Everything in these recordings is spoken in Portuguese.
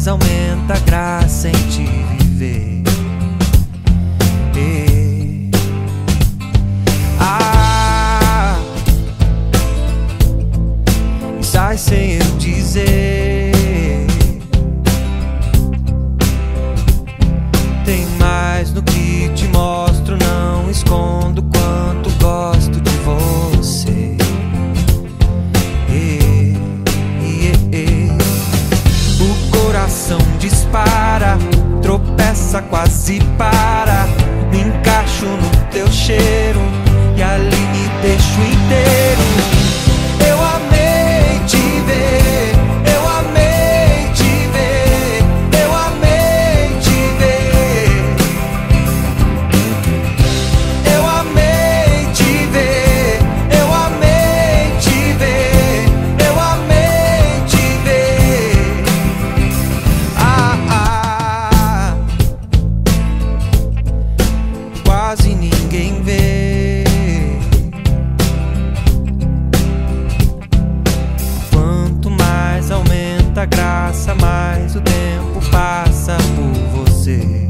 mais aumenta a graça em te viver. Sai sem eu dizer. Tem mais no que te mostro, não escondo quanto gosto de você. O coração dispara, tropeça, quase para. Me encaixo no teu cheiro e ali me deixo inteiro. Eu amei te ver, eu amei te ver, eu amei te ver. Eu amei te ver, eu amei te ver, eu amei te ver. Quase ninguém vê. Aumenta a graça, mais o tempo passa por você.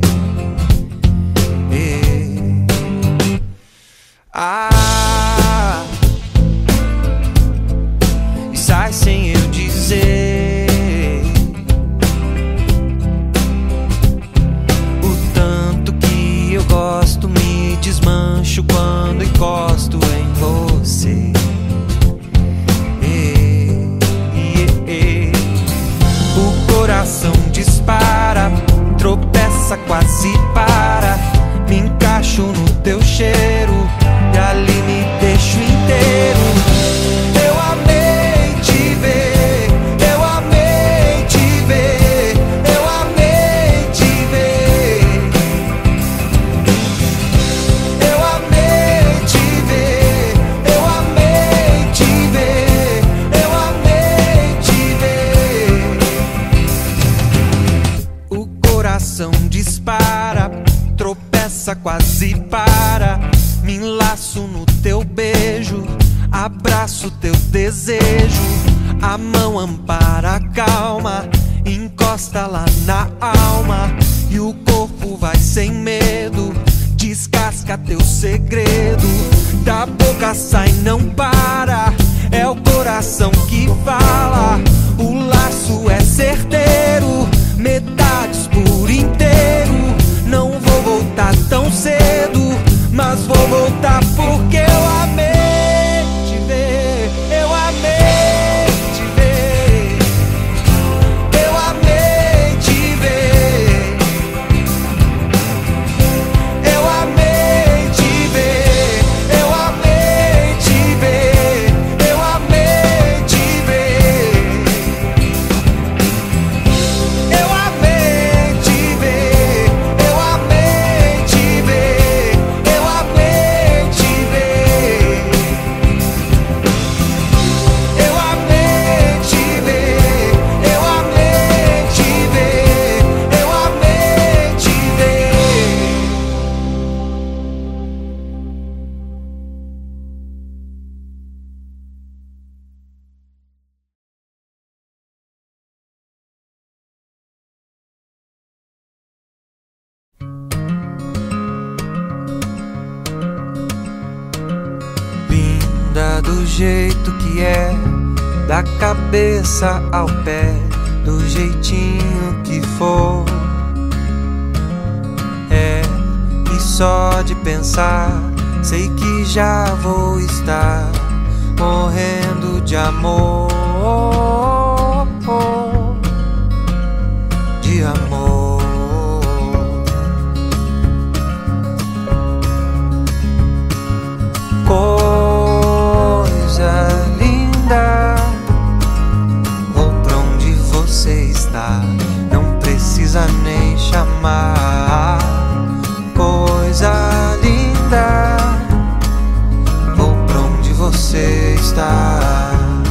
E sai sem eu dizer o tanto que eu gosto, me desmancho quando encosto em você. O coração dispara, tropeça, quase para. Me encaixo no teu cheiro e ali me deixo inteiro. Eu amei te ver, eu amei te ver, eu amei te ver. Eu amei te ver, eu amei te ver, eu amei te ver. O coração dispara, tropeça, quase para. Me enlaço no teu beijo, abraço teu desejo. A mão ampara a calma, encosta lá na alma. E o corpo vai sem medo, descasca teu segredo. Da boca sai, não para, é o coração que fala. O laço é certeiro, metades por inteiro. Não vou voltar tão cedo, mas vou voltar porque eu amei te ver. Eu amei te ver, eu amei te ver. Eu amei te ver, eu amei te ver, eu amei te ver. Eu amei te ver, eu amei te ver, eu amei te ver. Eu amei te ver, eu amei te ver, eu amei te ver. Linda do jeito que é, da cabeça ao pé, do jeitinho que for. E só de pensar, sei que já vou estar morrendo de amor, de amor. Coisa linda, vou pra onde você está, não precisa nem chamar. Coisa linda, vou pra onde você está.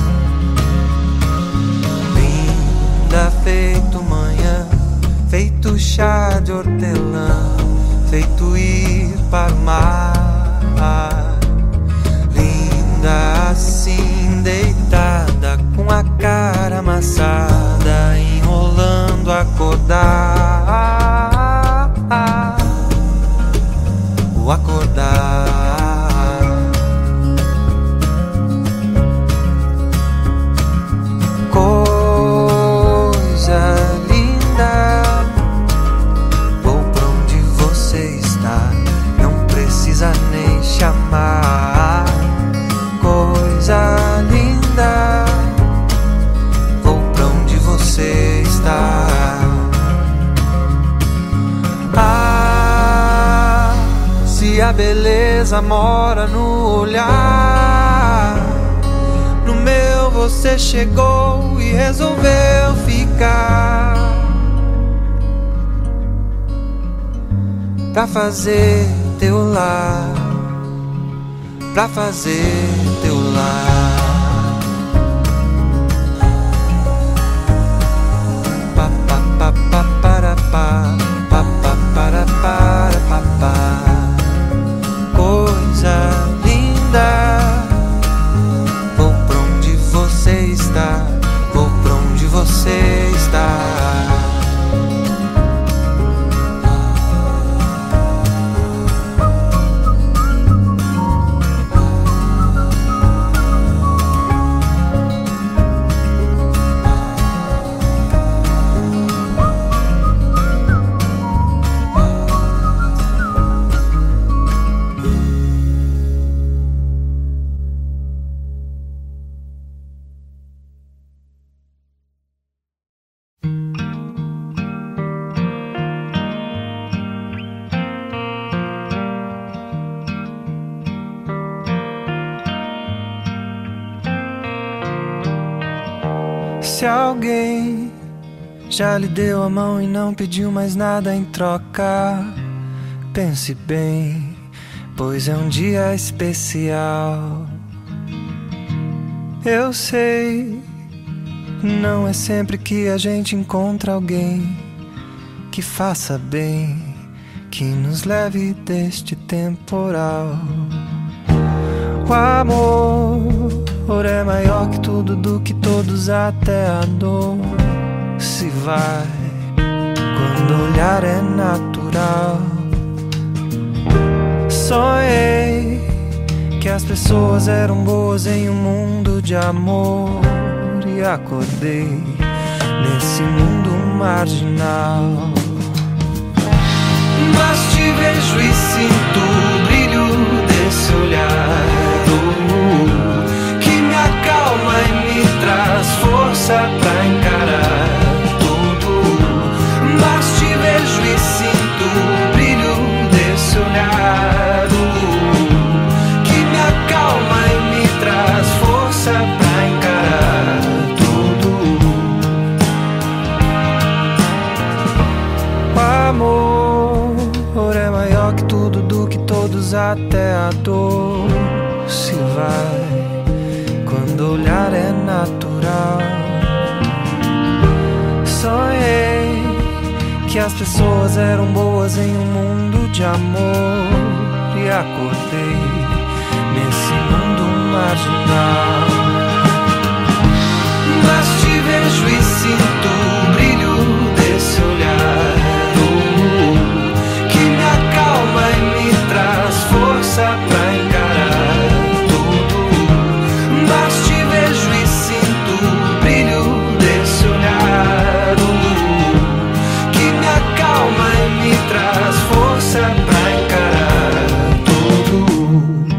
Linda feito manhã, feito chá de hortelã, feito ir para o mar. Linda assim, deitada, com a cara amassada, enrolando a cor. beleza mora no olhar. No meu você chegou e resolveu ficar pra fazer teu lar, pra fazer teu lar. Pa pa pa pa para pa pa pa para pa pa. Coisa linda, vou pra onde você está, vou pra onde você está. Se alguém já lhe deu a mão e não pediu mais nada em troca, pense bem, pois é um dia especial. Eu sei, não é sempre que a gente encontra alguém que faça bem, que nos leve deste temporal. O amor é maior que tudo, do que todos, até a dor se vai quando o olhar é natural. Sonhei que as pessoas eram boas em um mundo de amor e acordei nesse mundo marginal. Mas te vejo e sinto o brilho desse olhar que me acalma e me traz força pra encarar tudo. Mas te vejo e sinto o brilho desse olhar que me acalma e me traz força pra encarar tudo. O amor é maior que tudo, do que todos, até a dor se vai quando o olhar é natural. Sonhei que as pessoas eram boas em um mundo de amor e acordei nesse mundo marginal. Mas te vejo e sinto o brilho desse olhar que me acalma e me traz força pra encarar tudo. Mas te vejo e sinto o brilho desse olhar que me acalma e me traz força pra encarar tudo.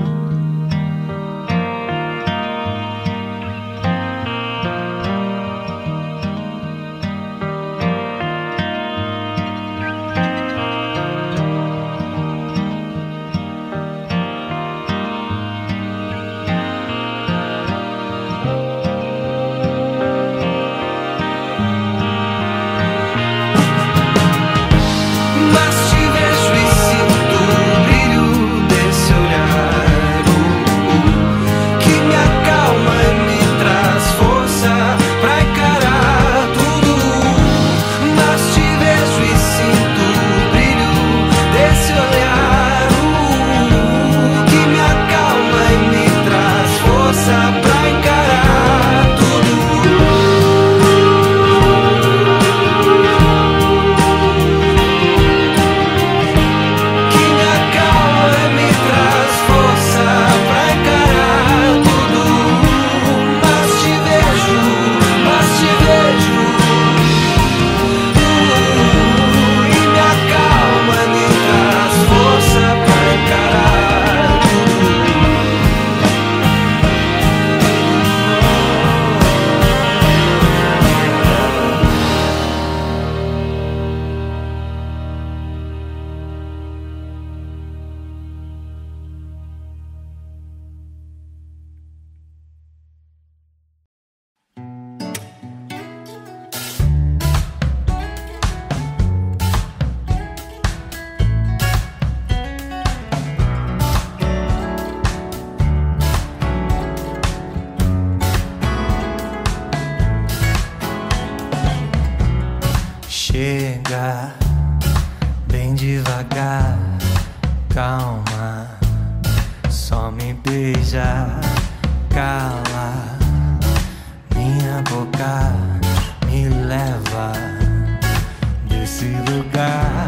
chega bem devagar, calma, só me beija, cala minha boca, me leva desse lugar.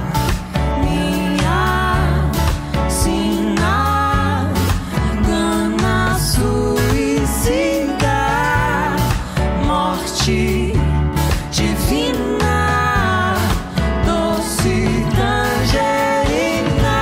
Minha sina, gana suicida, morte divina, doce tangerina.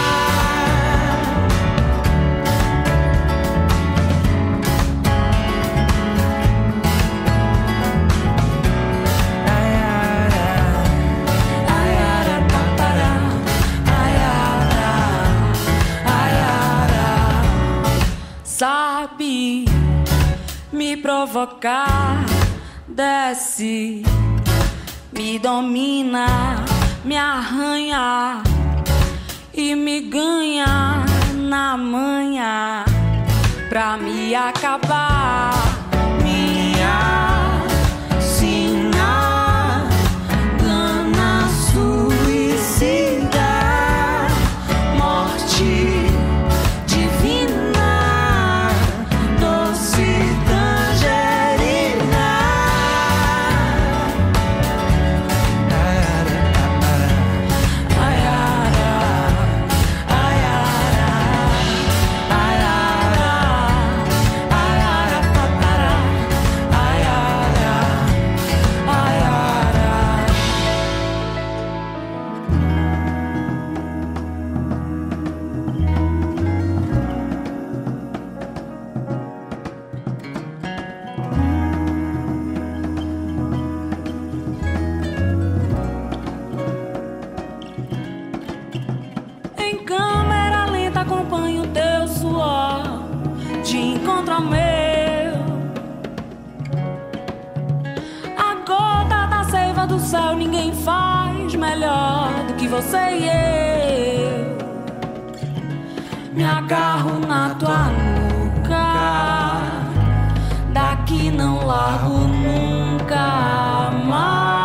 Sabe me provocar, desce, me domina, me arranha e me ganha na manha pra me acabar. Minha sina, gana suicida, morte ninguém faz melhor do que você e eu. Me agarro na tua nuca, daqui não largo nunca mais.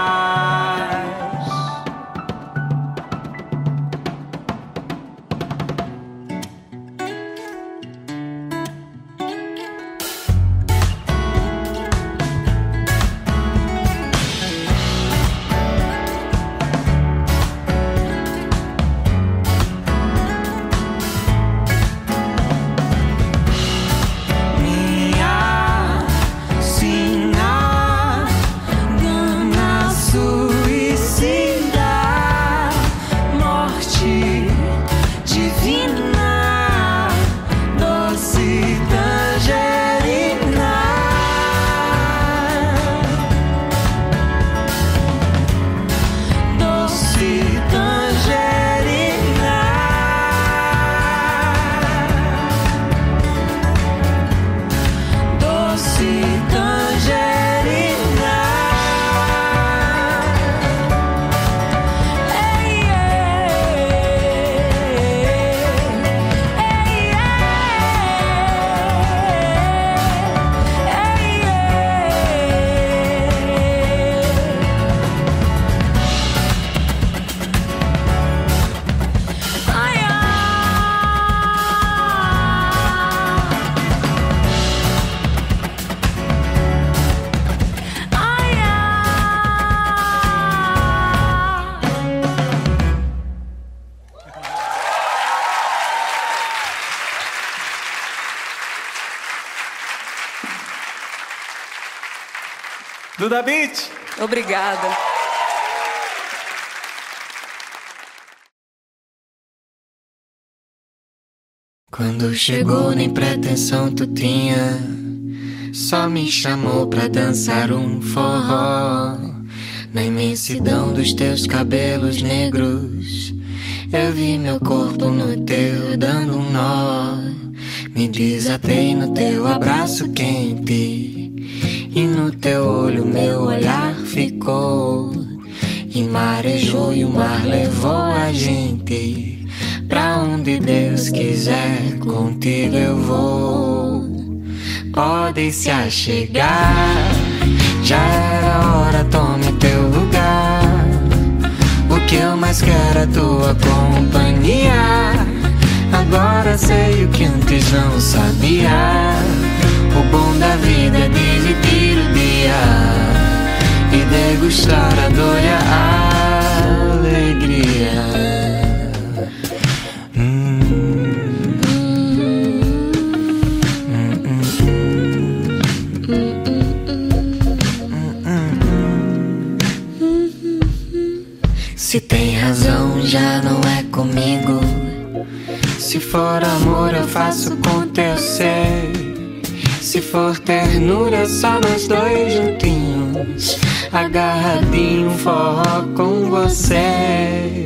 Duda Beat. Obrigada. Quando chegou nem pretensão tu tinha, só me chamou pra dançar um forró. Na imensidão dos teus cabelos negros, eu vi meu corpo no teu dando um nó. Me desatei no teu abraço quente, e no teu olho meu olhar ficou. E marejou e o mar levou a gente pra onde Deus quiser, contigo eu vou. Pode se achegar, já era hora, tome teu lugar. que eu mais quero é tua companhia. Agora sei o que antes não sabia. O bom da vida é dividir o dia e degustar a dor e a alegria. Se tem razão, já não é comigo. Se for amor, eu faço com teu ser. Se for ternura, só nós dois juntinhos, agarradinho, forró com você.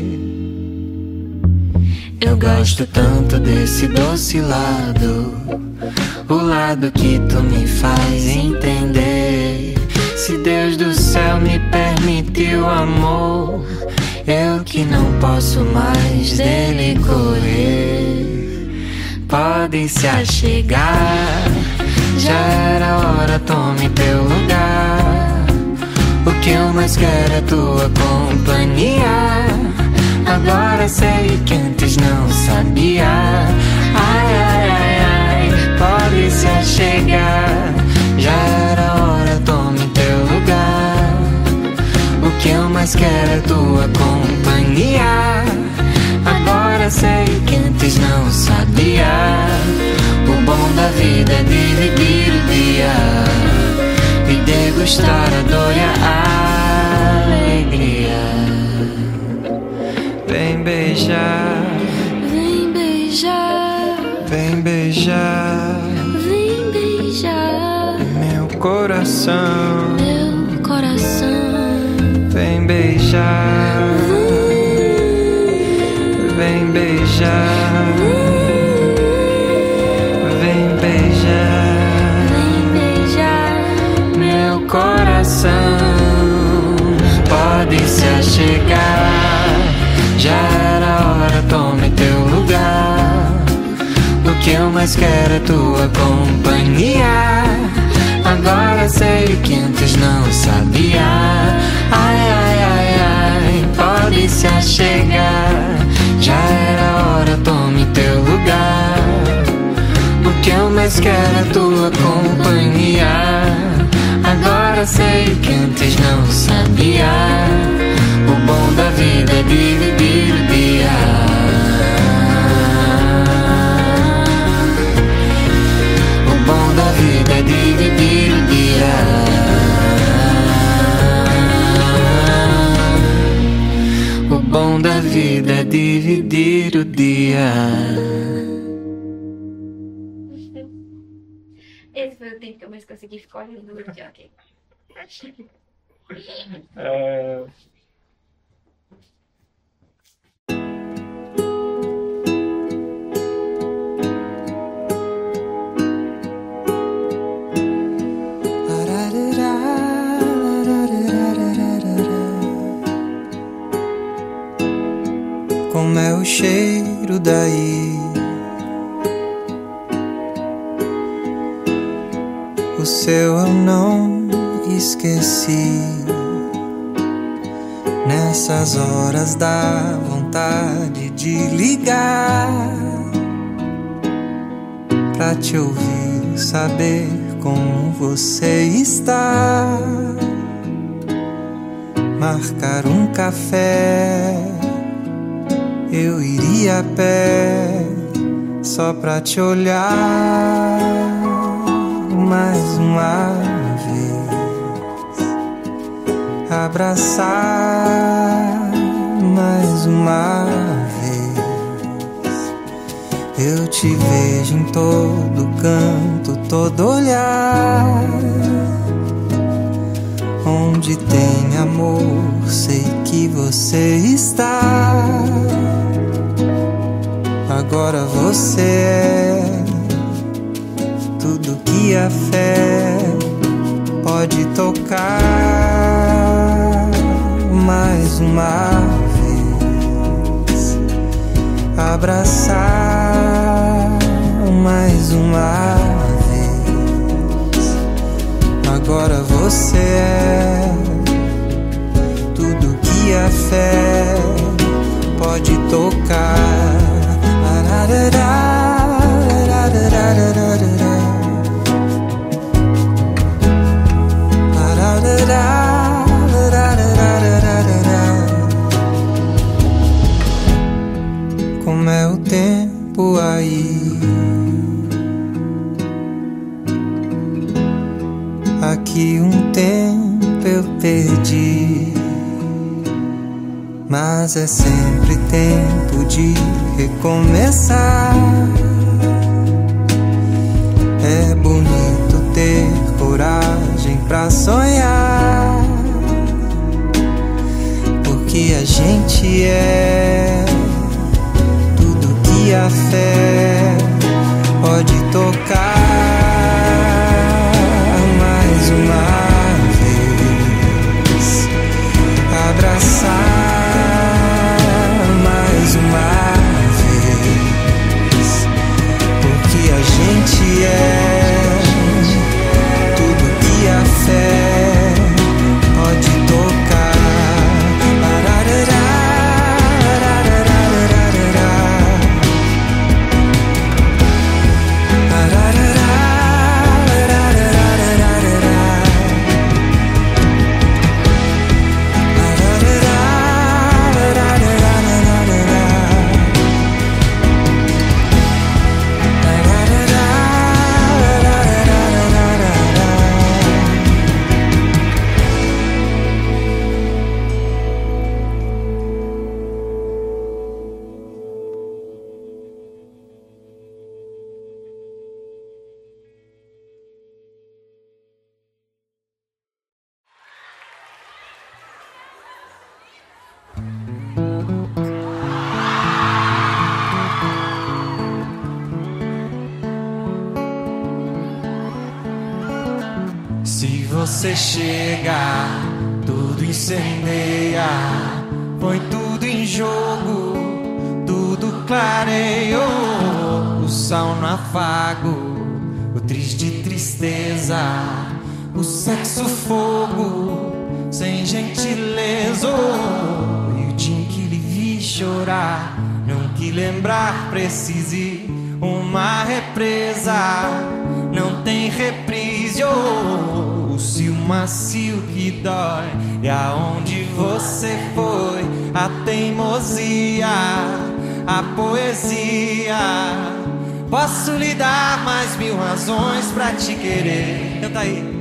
Eu gosto tanto desse doce lado, o lado que tu me faz entender. Se Deus do céu me permitiu amor, eu que não posso mais dele correr. Pode se achegar, já era hora, tome teu lugar. O que eu mais quero é tua companhia. Agora sei que antes não sabia. Ai, ai, ai, ai, pode se achegar, já era hora, tome teu lugar. O que eu mais quero é tua companhia. Agora sei que antes não sabia. O bom da vida é dividir o dia e degustar a dor e a alegria. Vem beijar, Vem beijar, vem beijar vem beijar meu coração. meu coração. Vem beijar, vem beijar, vem beijar, Vem beijar meu coração. Pode se achegar, já era hora, tome teu lugar. O que eu mais quero é tua companhia. Agora sei o que antes não sabia. Ai, ai, ai, ai, pode se achegar, já era hora, tome teu lugar. O que eu mais quero é tua companhia. Agora sei o que antes não sabia. O bom da vida é dividir o dia. O bom da vida é dividir o dia. O bom da vida é dividir o dia. Esse foi o tempo que eu mais consegui ficar olhando o jockey. Como é o cheiro daí? O seu eu não esqueci. Nessas horas dá vontade de ligar pra te ouvir, saber como você está. Marcar um café, eu iria a pé só pra te olhar mais uma vez, abraçar mais uma vez. Eu te vejo em todo canto, todo olhar. Onde tem amor, sei que você está. Agora você é tudo que a fé pode tocar. Mais uma vez, abraçar mais uma vez. Agora você é tudo que a fé pode tocar. Como é o tempo aí? Aqui um tempo eu perdi, mas é sempre tempo de recomeçar. É bonito ter coragem pra sonhar, porque a gente é tudo que a fé pode tocar. Mais uma vez, abraçar mais uma vez, porque a gente é tudo que a fé pode tocar. Se você chega, tudo incendeia, põe tudo em jogo, tudo clareou, o sol no afago, o triz de tristeza, o sexo fogo, sem gentileza, e o dia em que lhe vi chorar, não que lembrar precise uma represa, não tem reprise, o cio macio que dói, e aonde você foi, a teimosia, a poesia. Posso lhe dar mais mil razões pra te querer. Canta aí.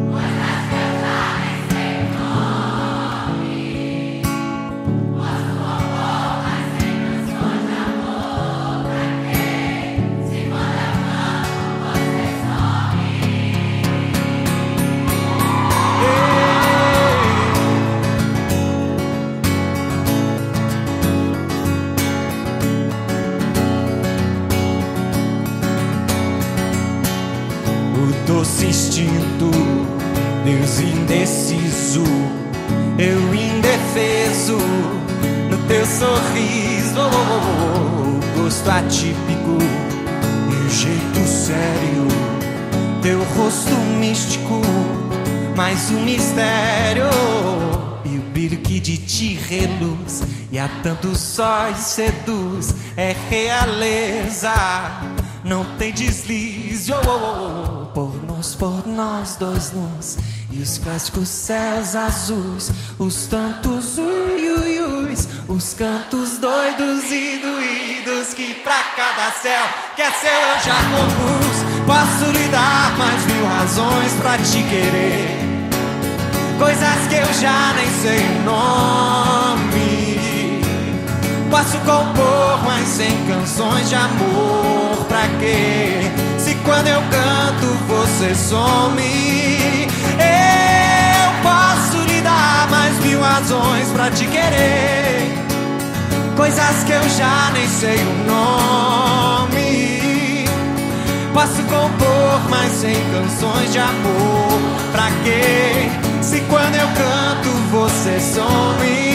Doce instinto, Deus indeciso, eu indefeso no teu sorriso, o gosto atípico e o jeito sério, teu rosto místico, mais um mistério, e o brilho que de ti reluz, e a tantos sóis seduz, é realeza, não tem deslize, por nós dois nus, e os clássicos céus azuis, os tantos ui-ui-uis, os cantos doidos e doídos que pra cada céu que é seu eu já compus. Posso lhe dar mais mil razões pra te querer, coisas que eu já nem sei o nome. Posso compor mais 100 canções de amor, pra quê? Se quando eu canto você some. Eu posso lhe dar mais mil razões pra te querer, coisas que eu já nem sei o nome. Posso compor mais 100 canções de amor, pra quê? Se quando eu canto você some.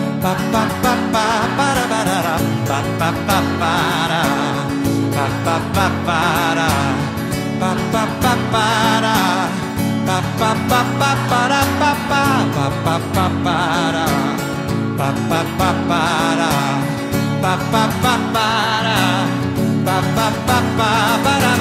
Pa pa pa para, pa pa pa para, pa pa pa para, pa pa pa para.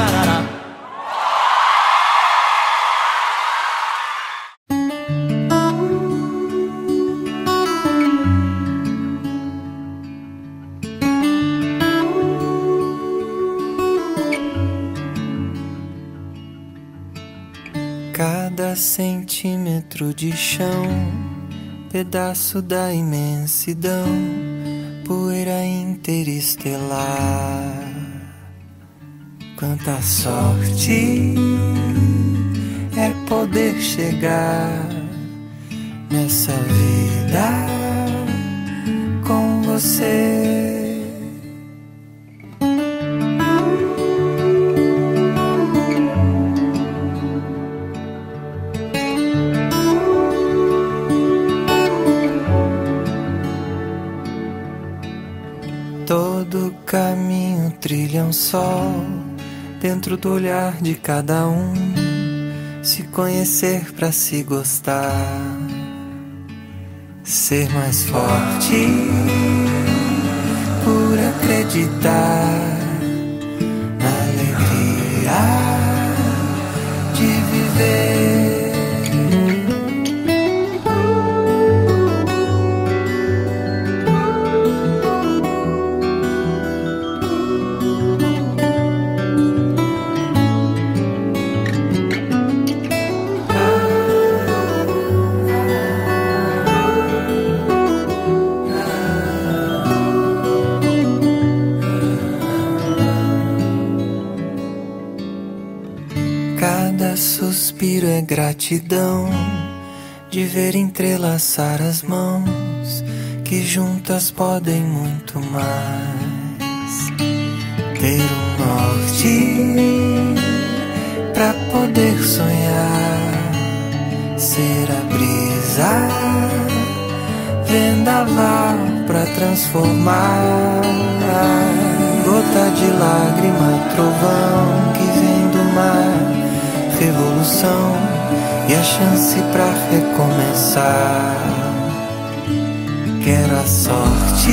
Cada centímetro de chão, pedaço da imensidão, poeira interestelar. Quanta sorte é poder chegar nessa vida com você. Todo caminho trilha um sol, dentro do olhar de cada um. Se conhecer pra se gostar, ser mais forte por acreditar na alegria de viver. Cada suspiro é gratidão de ver entrelaçar as mãos que juntas podem muito mais. Ter um norte pra poder sonhar, ser a brisa, vendaval pra transformar. Gota de lágrima, trovão que vem do mar, revolução e a chance pra recomeçar. Quero a sorte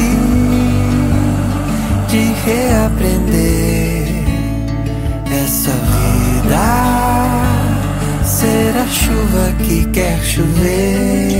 de reaprender essa vida, ser a chuva que quer chover.